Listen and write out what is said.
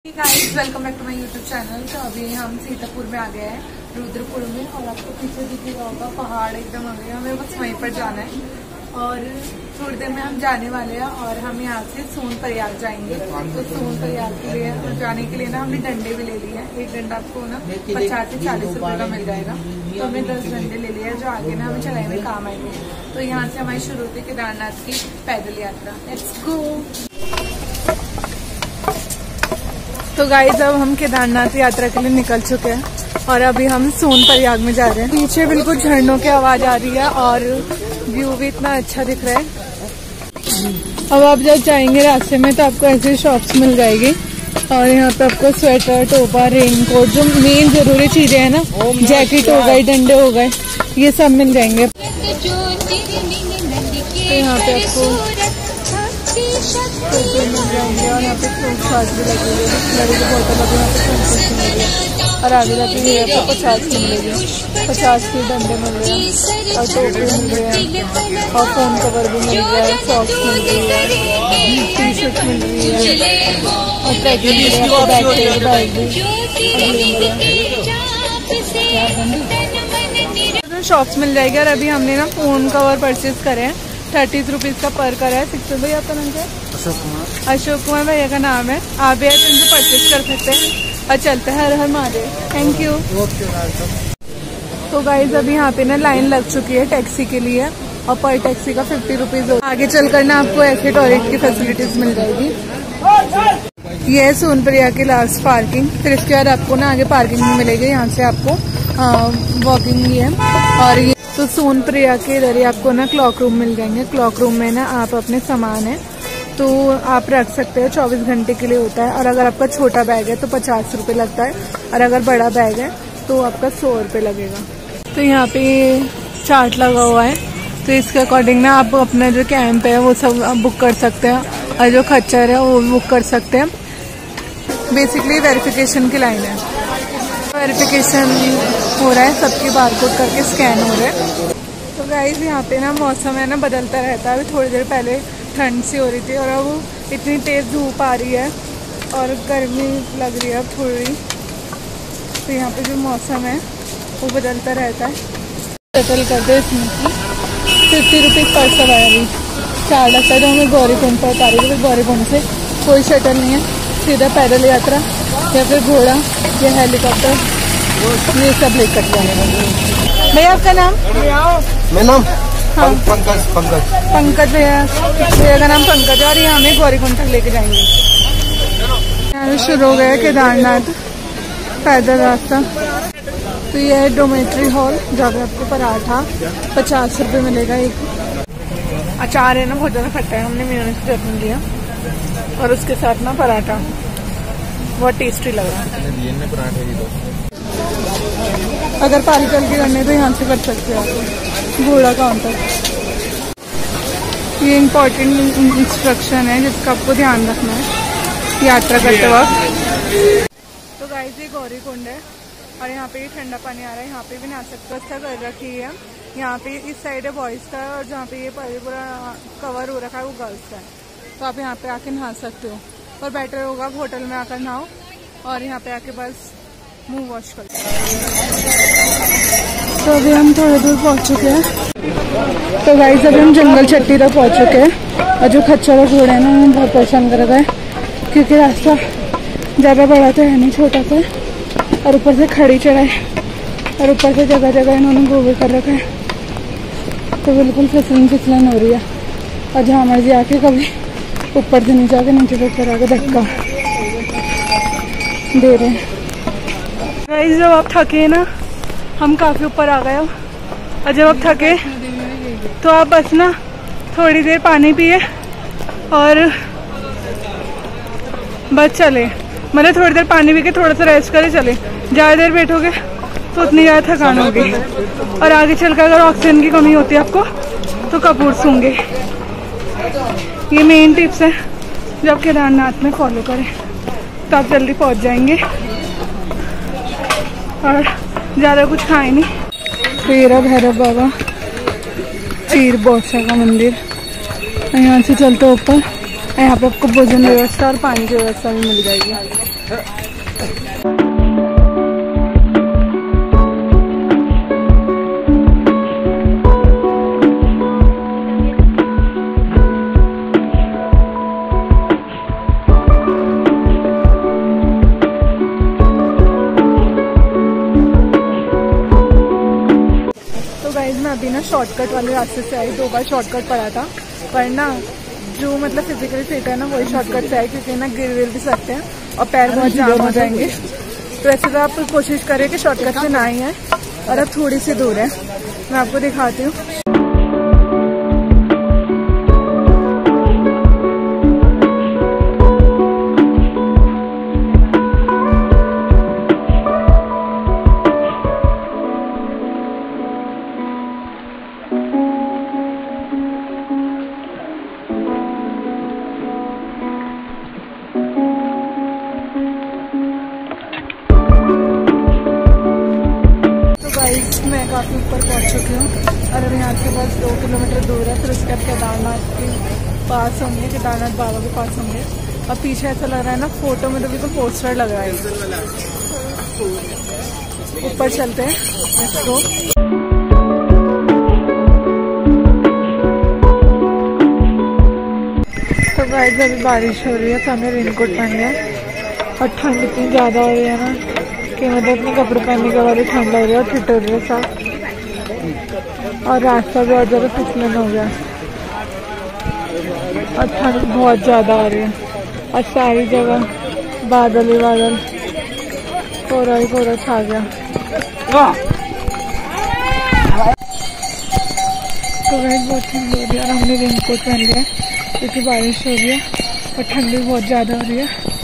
Guys welcome back to my YouTube channel. तो अभी हम सीतापुर में आ गए हैं, रुद्रपुर में, और आपको पीछे दिखेगा होगा पहाड़ एकदम आ गया। हमें बस वहीं पर जाना है और थोड़ी देर में हम जाने वाले हैं और हम यहाँ से सोनप्रयाग जाएंगे। तो सोनप्रयाग के लिए जाने के लिए ना हमने डंडे भी ले लिए हैं। एक डंडा आपको ना 50 से 40 रुपए का मिल जाएगा। तो हमने 10 डंडे ले लिए जो आगे ना हमें चलाने में काम आएंगे। तो यहाँ से हमारी शुरू होती है केदारनाथ की पैदल यात्रा। Let's go. तो गाइस अब हम केदारनाथ यात्रा के लिए निकल चुके हैं और अभी हम सोनप्रयाग में जा रहे हैं। पीछे बिल्कुल झरनों की आवाज आ रही है और व्यू भी इतना अच्छा दिख रहा है। अब आप जब जाएंगे रास्ते में तो आपको ऐसी शॉप्स मिल जाएगी और यहाँ पे आपको स्वेटर, टोपा, रेनकोट, जो मेन जरूरी चीजें है ना, जैकेट हो गए, डंडे हो गए, ये सब मिल जाएंगे। तो यहाँ पे आपको मिल जाएंगे और यहाँ पे फ्रूट छाछ भी लगी हुई है, लड़ी की बोतल अभी यहाँ पे 50 मिलेगी और आगे जाके ये आपको 50 की मिलेगी। 50 के डंडे मिल रहे हैं और टोपी मिल रहे हैं और फोन कवर भी मिल रहा है, सॉक्स मिल रही है, टी शर्ट मिल रही है और पैकेट मिल रहा है, बैग भी शॉप्स मिल जाएगी। और अभी हमने ना फोन कवर परचेज करे हैं, 30 रुपीज का पर करा है। 60 भैया आपका नाम क्या है? अशोक कुमार भैया का नाम है। आप भी इनसे परचेज कर सकते हैं और चलते हैं। हर हर महादेव। Thank you. तो गाइज अभी यहाँ पे ना लाइन लग चुकी है टैक्सी के लिए और पर टैक्सी का 50 रुपीज होता है। आगे चलकर ना आपको ऐसे टॉयलेट की फैसिलिटीज मिल जाएगी। ये है सोनप्रयाग की लास्ट पार्किंग। फिर इसके बाद आपको ना आगे पार्किंग में मिलेगी। यहाँ से आपको वॉकिंग भी है। और ये तो सोनप्रयाग के इधर ही आपको ना क्लॉक रूम मिल जाएंगे। क्लॉक रूम में ना आप अपने सामान है तो आप रख सकते हो, 24 घंटे के लिए होता है। और अगर आपका छोटा बैग है तो 50 रुपए लगता है और अगर बड़ा बैग है तो आपका 100 रुपए लगेगा। तो यहाँ पे चार्ट लगा हुआ है तो इसके अकॉर्डिंग ना आप अपना जो कैंप है वो सब बुक कर सकते हैं और जो खच्चर है वो बुक कर सकते हैं। बेसिकली वेरिफिकेशन की लाइन है, वेरिफिकेशन हो रहा है, सबकी बारकोड करके स्कैन हो रहा है। तो गाइस यहाँ पे ना मौसम है ना बदलता रहता है। अभी थोड़ी देर पहले ठंड सी हो रही थी और अब इतनी तेज धूप आ रही है और गर्मी लग रही है अब थोड़ी। तो यहाँ पे जो मौसम है वो बदलता रहता है। शटल करते इसमें 50 रुपीज पर सवारी चार्ज लगता है। जो हमें गौरीकुंड पर उतारी थी, फिर गौरीकुंड से कोई शटल नहीं है, सीधा पैदल यात्रा या फिर घोड़ा या हेलीकॉप्टर, ये सब लेकर जाने वाले। भैया आपका नाम? मेरा नाम हाँ पंकज। पंकज भैया का नाम पंकज है और ये हमें गौरीकुंड तक लेके जाएंगे। यहाँ शुरू हो गया केदारनाथ पैदल रास्ता। तो ये है डोमेट्री हॉल जहाँ पे आपको पराठा 50 रुपए मिलेगा एक। अचार है ना बहुत ज्यादा खट्टा है, हमने मेयोनेज़ की चटनी लिया और उसके साथ ना पराठा, बहुत टेस्टी लग रहा है। अगर पार्सल की करने तो यहाँ से कर सकते हो आप। घोड़ा काउंटर, ये इम्पोर्टेंट इंस्ट्रक्शन है जिसका आपको ध्यान रखना है यात्रा करते वक्त। तो गाइस ये गौरीकुंड है और यहाँ पे ठंडा पानी आ रहा है, यहाँ पे भी नहा सकते हो। अच्छा कर रखी है। यहाँ पे इस साइड है बॉयज का और जहाँ पे ये पूरा कवर हो रखा है वो गर्ल्स का है। तो आप यहाँ पे आके नहा सकते हो और बेटर होगा आप होटल में आकर नहाओ और यहाँ पे आके बस मुंह वॉश कर। तो अभी हम थोड़ी दूर पहुँच चुके हैं। तो गाइस अभी हम जंगल चट्टी तक पहुँच चुके हैं और जो खच्चर और घोड़ा है ना हमें बहुत परेशान कर रखा है क्योंकि रास्ता ज़्यादा बड़ा तो है नहीं, छोटा सा है और ऊपर से खड़ी चढ़ाई और ऊपर से जगह जगह इन्होंने गोबर कर रखा है। तो बिल्कुल फिसलन हो रही है और जहाँ मर्जी आके कभी ऊपर से नीचे आके नीचे तक करा के धक्का दे रहे हैं। गाइस जब आप थके ना, हम काफ़ी ऊपर आ गए और जब आप थके तो आप बस ना थोड़ी देर पानी पिए और बस चले, मतलब थोड़ी देर पानी पी के थोड़ा सा रेस्ट करे चले। ज़्यादा देर बैठोगे तो उतनी ज़्यादा थकान होगी और आगे चलकर अगर ऑक्सीजन की कमी होती है आपको तो कपूर सूंघे। ये मेन टिप्स है जो आप केदारनाथ में फॉलो करें तो आप जल्दी पहुंच जाएंगे और ज़्यादा कुछ खाए नहीं। तो ये रहा भैरव बाबा चीर बोसा का मंदिर। यहाँ से चलते ऊपर यहाँ पे आपको भोजन व्यवस्था और पानी की व्यवस्था भी मिल जाएगी। मैं अभी ना शॉर्टकट वाले रास्ते से आई, 2 बार शॉर्टकट पड़ा था, पर ना जो मतलब फिजिकली फिट है ना वही शॉर्टकट से आई, क्योंकि ना गिर विर भी सकते हैं और पैर बहुत जाम हो जाएंगे। तो ऐसे तो आप कोशिश करें कि शॉर्टकट से ना ही है, और अब थोड़ी सी दूर है, मैं आपको दिखाती हूँ। मैं काफ़ी ऊपर पहुंच चुकी हूँ और अब यहाँ से बस 2 किलोमीटर दूर है, फिर उसके बाद केदारनाथ के पास होंगे, केदारनाथ बाबा के पास होंगे। और पीछे ऐसा लग रहा है ना, फोटो में तो बिल्कुल पोस्टर लग रहा है। ऊपर चलते हैं, लेट्स गो। तो गाइस अभी बारिश हो रही है, तो हमने रेनकोट पहन लिया और ठंड इतनी ज़्यादा हो रही है ना कि मतलब अपने कपड़े पहनने के बाद ठंड लग रही है और ठिठुर रही है सब, और रास्ता भी बहुत ज़्यादा फिसलन हो गया और ठंड बहुत ज़्यादा आ रही है और सारी जगह बादल ही बादल, कोहरा ही कोहरा छा गया। तो वह बहुत ठंड हो रही है और हमने रेनकोट पहन लिया क्योंकि बारिश हो रही है और ठंड भी बहुत ज़्यादा हो रही है।